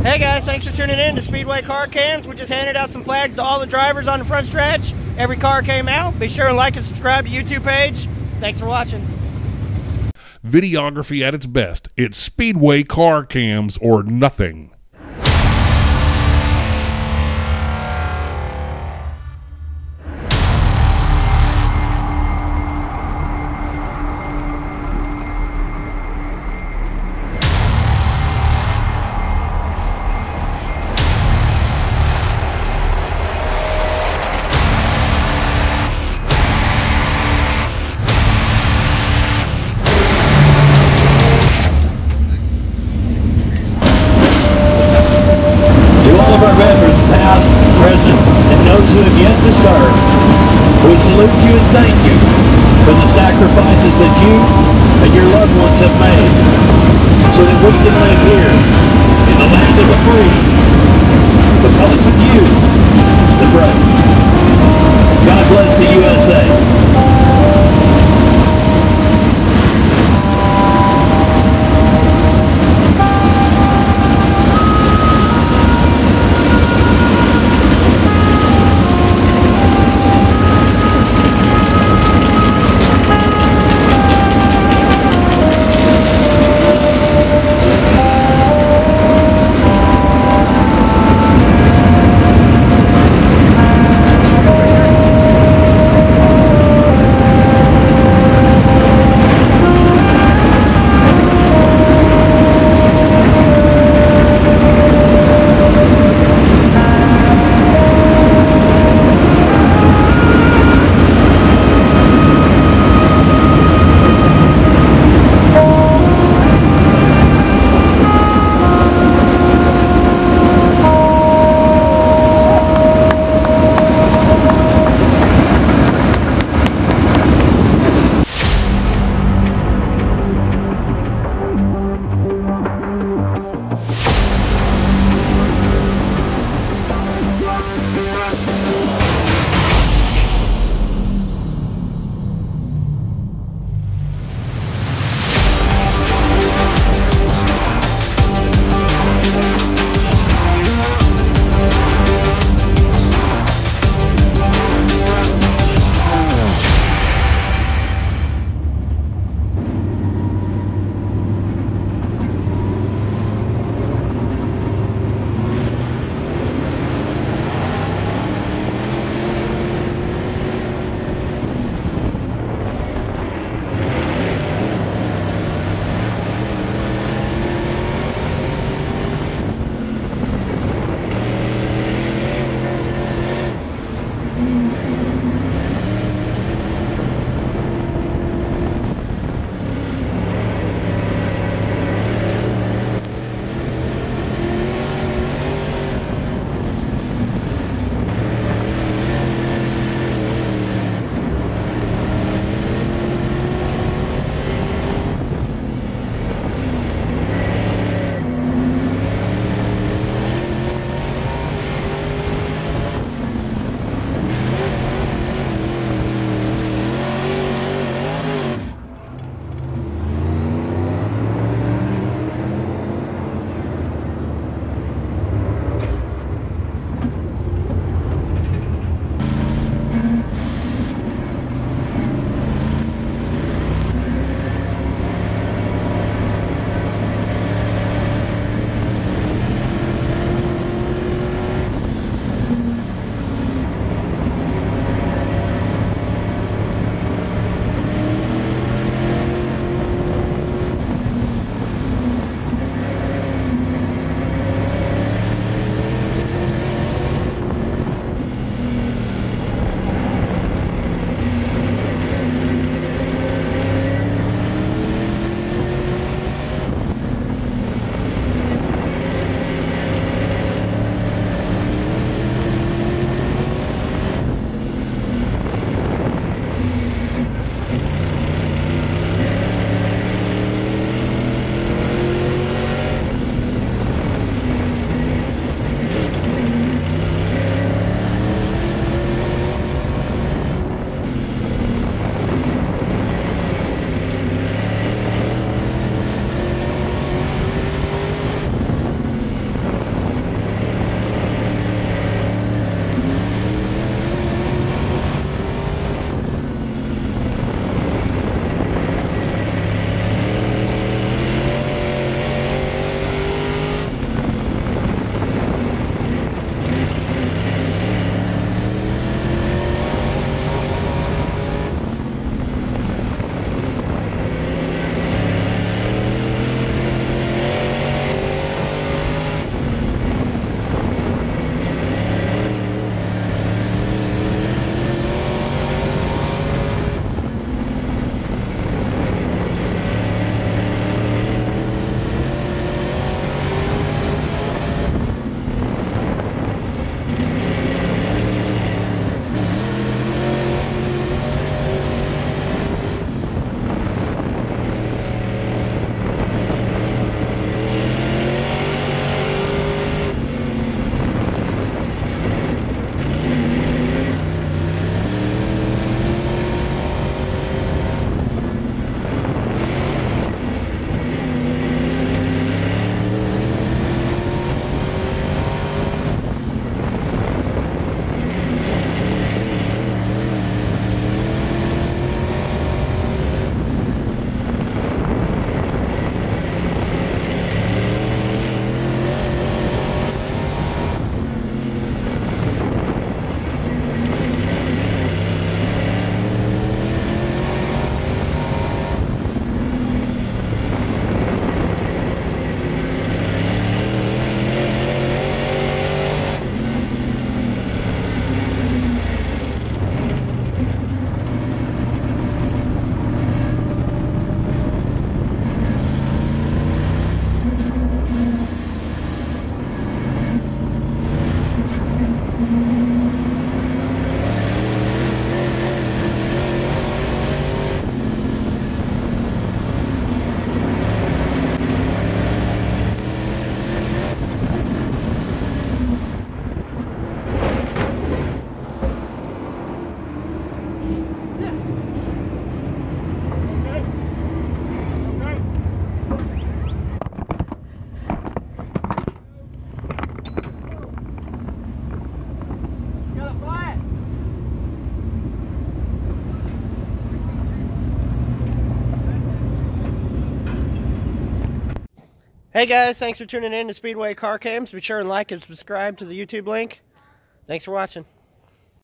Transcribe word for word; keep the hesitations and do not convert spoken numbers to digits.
Hey guys, thanks for tuning in to Speedway Car Cams. We just handed out some flags to all the drivers on the front stretch. Every car came out. Be sure and like and subscribe to YouTube page. Thanks for watching. Videography at its best. It's Speedway Car Cams or nothing. Who have yet to serve, we salute you and thank you for the sacrifices that you and your loved ones have made so that we can live here in the land of the free because of you, the brave. God bless the U S A. Hey guys, thanks for tuning in to Speedway Car Cams. Be sure and like and subscribe to the YouTube link. Thanks for watching.